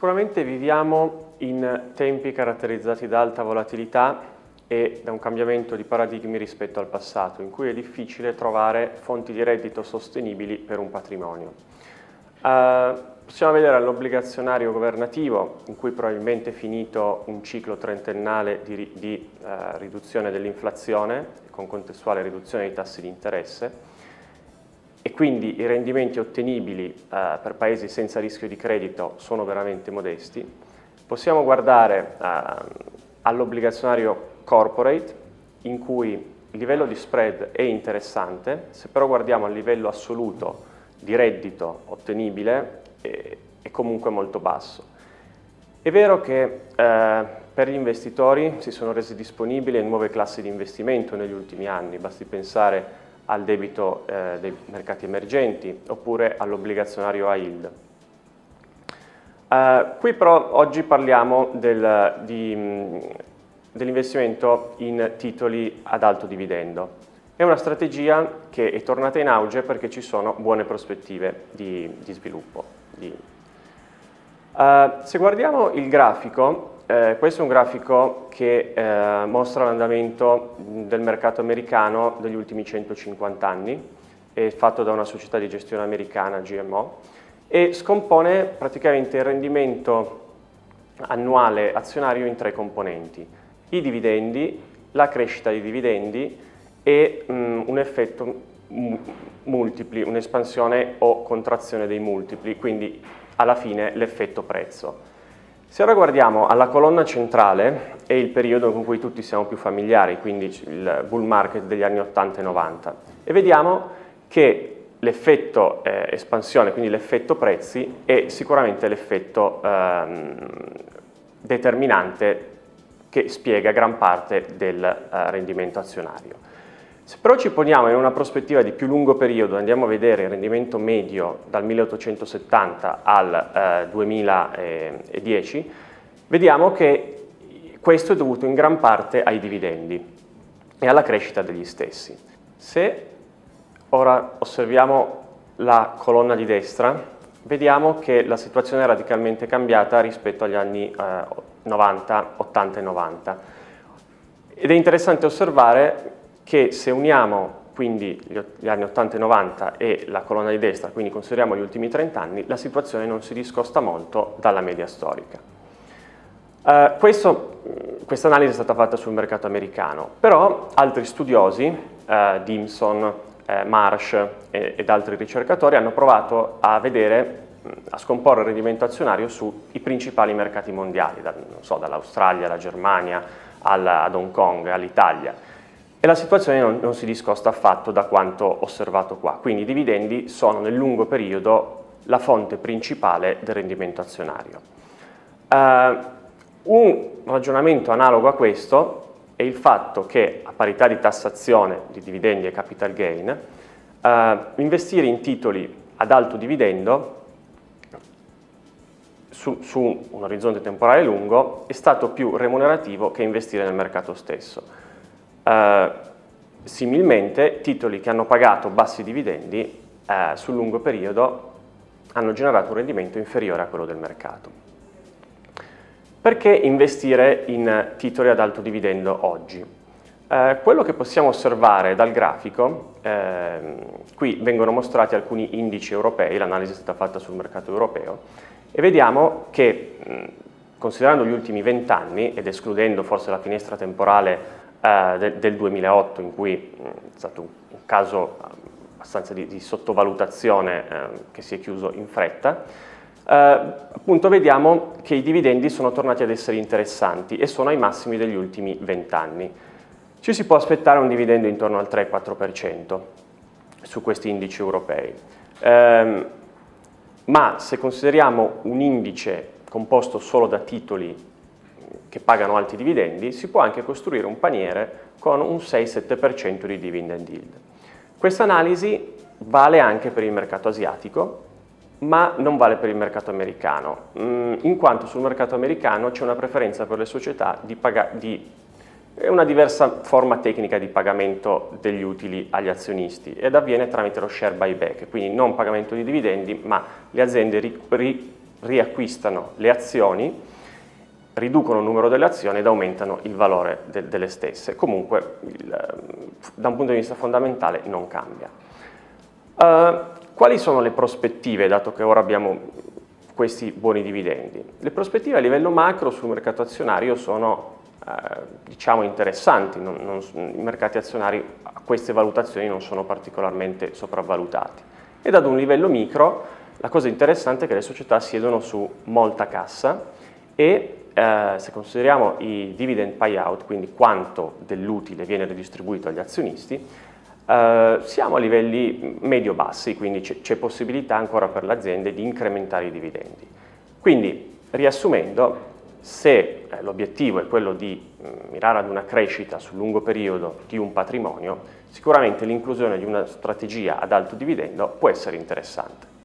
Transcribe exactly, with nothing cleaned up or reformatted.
Sicuramente viviamo in tempi caratterizzati da alta volatilità e da un cambiamento di paradigmi rispetto al passato, in cui è difficile trovare fonti di reddito sostenibili per un patrimonio. Uh, possiamo vedere all'obbligazionario governativo, in cui probabilmente è finito un ciclo trentennale di, di uh, riduzione dell'inflazione, con contestuale riduzione dei tassi di interesse, e quindi i rendimenti ottenibili eh, per paesi senza rischio di credito sono veramente modesti. Possiamo guardare eh, all'obbligazionario corporate, in cui il livello di spread è interessante, se però guardiamo al livello assoluto di reddito ottenibile è, è comunque molto basso. È vero che eh, per gli investitori si sono resi disponibili nuove classi di investimento negli ultimi anni, basti pensare al debito eh, dei mercati emergenti oppure all'obbligazionario high yield. Uh, qui però oggi parliamo del, dell'investimento in titoli ad alto dividendo. È una strategia che è tornata in auge perché ci sono buone prospettive di, di sviluppo. Di... Uh, se guardiamo il grafico, Eh, questo è un grafico che eh, mostra l'andamento del mercato americano degli ultimi centocinquanta anni, è fatto da una società di gestione americana, G M O, e scompone praticamente il rendimento annuale azionario in tre componenti: i dividendi, la crescita dei dividendi e mh, un effetto multipli, un'espansione o contrazione dei multipli, quindi alla fine l'effetto prezzo. Se ora guardiamo alla colonna centrale, è il periodo con cui tutti siamo più familiari, quindi il bull market degli anni ottanta e novanta, e vediamo che l'effetto eh, espansione, quindi l'effetto prezzi, è sicuramente l'effetto ehm, determinante che spiega gran parte del eh, rendimento azionario. Se però ci poniamo in una prospettiva di più lungo periodo, andiamo a vedere il rendimento medio dal milleottocentosettanta al eh, duemiladieci, vediamo che questo è dovuto in gran parte ai dividendi e alla crescita degli stessi. Se ora osserviamo la colonna di destra, vediamo che la situazione è radicalmente cambiata rispetto agli anni eh, novanta, ottanta e novanta. Ed è interessante osservare che se uniamo quindi gli anni ottanta e novanta e la colonna di destra, quindi consideriamo gli ultimi trenta anni, la situazione non si discosta molto dalla media storica. Uh, questo, questa analisi è stata fatta sul mercato americano, però altri studiosi, uh, Dimson, uh, Marsh e, ed altri ricercatori hanno provato a vedere, a scomporre il rendimento azionario sui principali mercati mondiali, da, non so, dall'Australia alla Germania alla, ad Hong Kong, all'Italia. E la situazione non, non si discosta affatto da quanto osservato qua, quindi i dividendi sono nel lungo periodo la fonte principale del rendimento azionario. Uh, un ragionamento analogo a questo è il fatto che a parità di tassazione di dividendi e capital gain, uh, investire in titoli ad alto dividendo su, su un orizzonte temporale lungo è stato più remunerativo che investire nel mercato stesso. Uh, similmente, titoli che hanno pagato bassi dividendi uh, sul lungo periodo hanno generato un rendimento inferiore a quello del mercato. Perché investire in titoli ad alto dividendo oggi? Uh, quello che possiamo osservare dal grafico, uh, qui vengono mostrati alcuni indici europei, l'analisi è stata fatta sul mercato europeo, e vediamo che, mh, considerando gli ultimi venti anni ed escludendo forse la finestra temporale Uh, del, del duemilaotto, in cui mh, è stato un, un caso uh, abbastanza di, di sottovalutazione uh, che si è chiuso in fretta, uh, appunto vediamo che i dividendi sono tornati ad essere interessanti e sono ai massimi degli ultimi venti anni. Ci si può aspettare un dividendo intorno al tre quattro per cento su questi indici europei, um, ma se consideriamo un indice composto solo da titoli che pagano alti dividendi, si può anche costruire un paniere con un sei sette per cento di dividend yield. Questa analisi vale anche per il mercato asiatico, ma non vale per il mercato americano, in quanto sul mercato americano c'è una preferenza per le società di, di una diversa forma tecnica di pagamento degli utili agli azionisti ed avviene tramite lo share buyback, quindi non pagamento di dividendi, ma le aziende ri, ri, riacquistano le azioni, riducono il numero delle azioni ed aumentano il valore de delle stesse. Comunque, il, da un punto di vista fondamentale, non cambia. Uh, quali sono le prospettive, dato che ora abbiamo questi buoni dividendi? Le prospettive a livello macro sul mercato azionario sono eh, diciamo interessanti, non, non, i mercati azionari a queste valutazioni non sono particolarmente sopravvalutati. Ed ad un livello micro la cosa interessante è che le società siedono su molta cassa e eh, se consideriamo i dividend payout, quindi quanto dell'utile viene ridistribuito agli azionisti, Uh, siamo a livelli medio-bassi, quindi c'è possibilità ancora per le aziende di incrementare i dividendi. Quindi, riassumendo, se eh, l'obiettivo è quello di mh, mirare ad una crescita sul lungo periodo di un patrimonio, sicuramente l'inclusione di una strategia ad alto dividendo può essere interessante.